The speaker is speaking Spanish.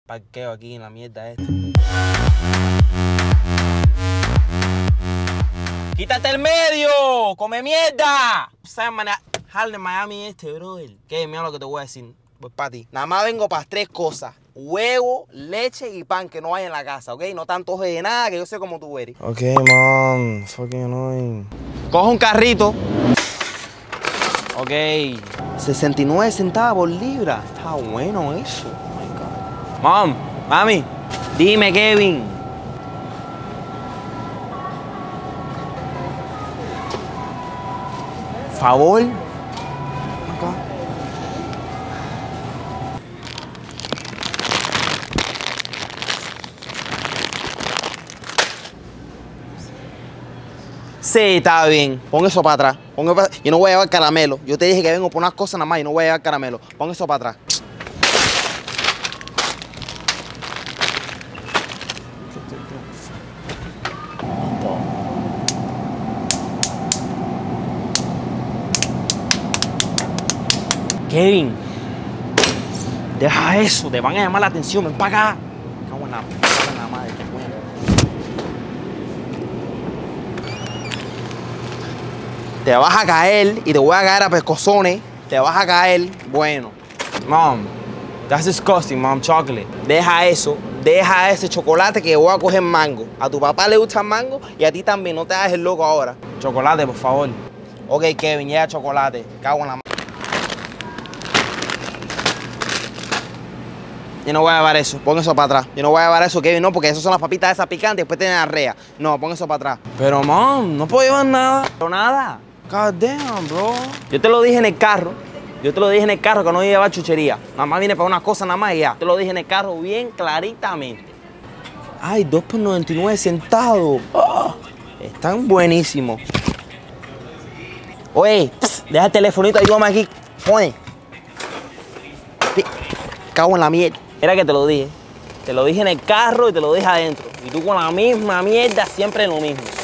parqueo aquí en la mierda esta. ¡Quítate el medio! ¡Come mierda! ¿Sabes manejar en Miami este, brother? ¿Qué? Mira lo que te voy a decir. Voy para ti. Nada más vengo para 3 cosas. Huevo, leche y pan que no hay en la casa, ¿ok? No tanto de nada, que yo sé cómo tú eres. Ok, mom. Fucking annoying. Coge un carrito. Ok. 69 centavos por libra. Está bueno eso. Oh my God. Mom, mami, dime, Kevin. Favor. Acá. Sí, está bien. Pon eso para atrás. Yo no voy a llevar caramelo. Yo te dije que vengo por unas cosas nada más y no voy a llevar caramelo. Pon eso para atrás. Kevin, deja eso. Te van a llamar la atención. Ven para acá. Cago en la madre. Te vas a caer y te voy a caer a pescozones. Te vas a caer. Bueno. Mom, that's disgusting, mom. Chocolate. Deja eso. Deja ese chocolate que voy a coger mango. A tu papá le gusta el mango y a ti también. No te hagas el loco ahora. Chocolate, por favor. Ok, Kevin, ya chocolate. Cago en la madre. Yo no voy a llevar eso. Pon eso para atrás. Yo no voy a llevar eso, Kevin. No, porque esas son las papitas esas picantes y después tienen arrea. No, pon eso para atrás. Pero, mom, no puedo llevar nada. Pero nada. God damn, bro. Yo te lo dije en el carro. Yo te lo dije en el carro que no iba a llevar chuchería. Nada más viene para unas cosas nada más y ya. Te lo dije en el carro bien claritamente. Ay, 2 por 99 centavos. Oh, están buenísimos. Oye, deja el telefonito, ayúdame aquí. Oye. Cago en la mierda. Era que te lo dije. Te lo dije en el carro y te lo dije adentro. Y tú con la misma mierda siempre lo mismo.